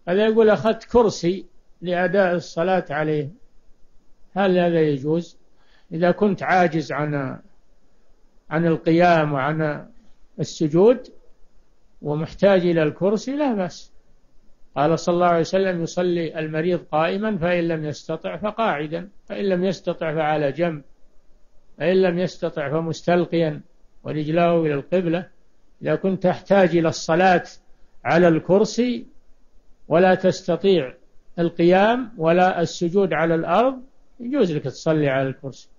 هذا يقول أخذت كرسي لأداء الصلاة عليه، هل هذا يجوز؟ إذا كنت عاجز عن القيام وعن السجود ومحتاج إلى الكرسي لا بأس. قال صلى الله عليه وسلم: يصلي المريض قائما فإن لم يستطع فقاعدا، فإن لم يستطع فعلى جنب، فإن لم يستطع فمستلقيا ورجلاه إلى القبلة. إذا كنت تحتاج إلى الصلاة على الكرسي ولا تستطيع القيام ولا السجود على الأرض، يجوز لك تصلي على الكرسي.